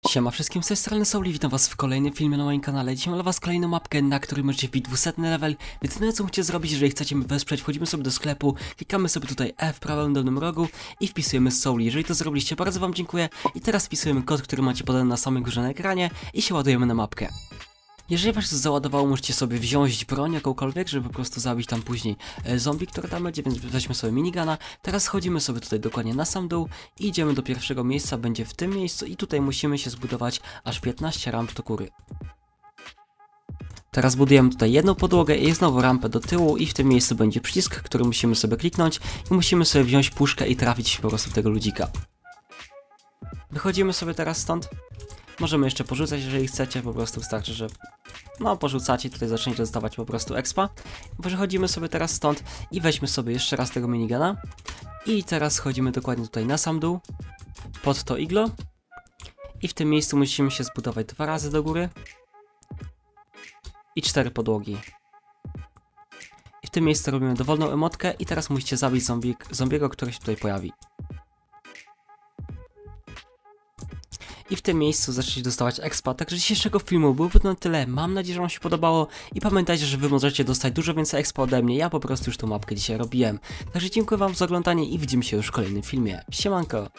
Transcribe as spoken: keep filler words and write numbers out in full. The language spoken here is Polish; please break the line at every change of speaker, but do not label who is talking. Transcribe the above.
Siema wszystkim, z tej strony Souli, witam was w kolejnym filmie na moim kanale. Dzisiaj mam dla was kolejną mapkę, na której możecie wbić dwieście level, więc no co musicie zrobić, jeżeli chcecie mnie wesprzeć, wchodzimy sobie do sklepu, klikamy sobie tutaj E w prawym dolnym rogu i wpisujemy Souli. Jeżeli to zrobiliście, bardzo wam dziękuję i teraz wpisujemy kod, który macie podany na samej górze na ekranie i się ładujemy na mapkę. Jeżeli was to załadowało, możecie sobie wziąć broń jakąkolwiek, żeby po prostu zabić tam później e, zombie, które tam będzie, więc weźmy sobie minigana. Teraz schodzimy sobie tutaj dokładnie na sam dół i idziemy do pierwszego miejsca, będzie w tym miejscu i tutaj musimy się zbudować aż piętnaście ramp do góry. Teraz budujemy tutaj jedną podłogę i znowu rampę do tyłu i w tym miejscu będzie przycisk, który musimy sobie kliknąć i musimy sobie wziąć puszkę i trafić po prostu w tego ludzika. Wychodzimy sobie teraz stąd. Możemy jeszcze porzucać, jeżeli chcecie, po prostu wystarczy, że no porzucacie i tutaj zaczniecie dostawać po prostu expa. Wychodzimy sobie teraz stąd i weźmy sobie jeszcze raz tego minigana. I teraz schodzimy dokładnie tutaj na sam dół, pod to iglo. I w tym miejscu musimy się zbudować dwa razy do góry. I cztery podłogi. I w tym miejscu robimy dowolną emotkę i teraz musicie zabić zombie, zombiego, który się tutaj pojawi. I w tym miejscu zaczniecie dostawać expa. Także dzisiejszego filmu byłoby to na tyle. Mam nadzieję, że wam się podobało. I pamiętajcie, że wy możecie dostać dużo więcej expa ode mnie. Ja po prostu już tą mapkę dzisiaj robiłem. Także dziękuję wam za oglądanie i widzimy się już w kolejnym filmie. Siemanko!